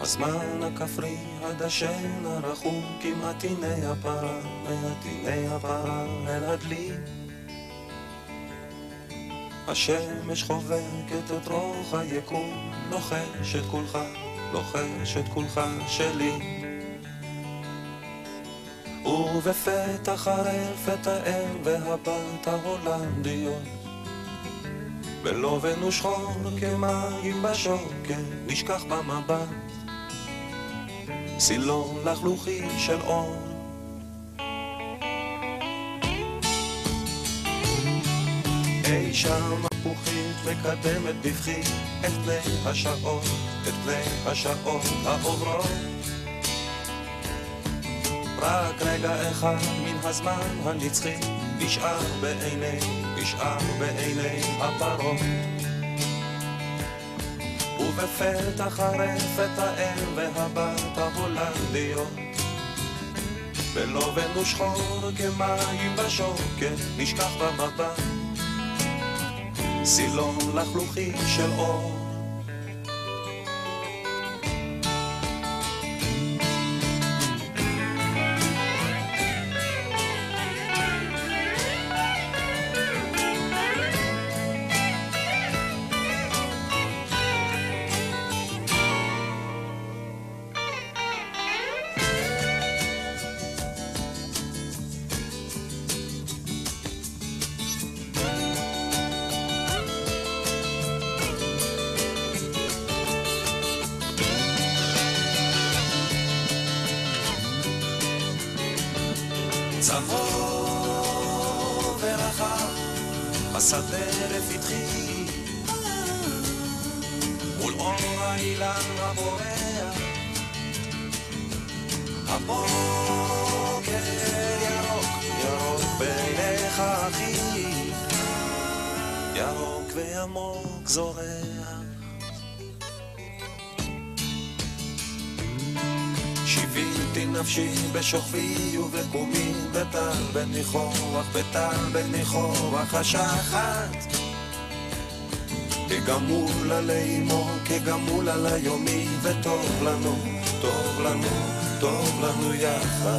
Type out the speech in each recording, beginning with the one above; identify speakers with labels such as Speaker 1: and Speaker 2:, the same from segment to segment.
Speaker 1: הזמן הכפרי הדשן הרחום כמעט הנה הפרה, מעטיני הפרה אל הדלי. השמש חובקת את רוח היקום, לוחש את כולך, לוחש את כולך שלי. ובפתח הרפת האם והבת ההולנדיות, בלובן ושחור כמים בשוקת, נשכח במבט סילון לחלוכי של אור. אי שם הפוכית מקדמת בבכי את פני השעות, את פני השעות העוברות. רק רגע אחד מן הזמן הנצחי נשאר בעיני הפרות. ובפתח הרפת האם והבת ההולנדיות, בלובן ושחור כמים בשוקת, נשכח במבט סילון לחלוכי של אור. צהוב ורחב השדה לפתחי, מול אור האילן הבורח, הבוקר ירוק, ירוק בעיניך אחי, ירוק ועמוק זורח. שיוויתי נפשי בשוכבי ובקומי, בטל בניחוח, בטל בניחוח השחת, כגמול עלימו, כגמול על היומי, וטוב לנו, טוב לנו, טוב לנו יחד,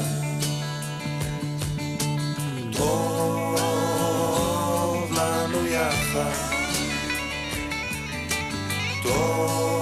Speaker 1: טוב לנו יחד, טוב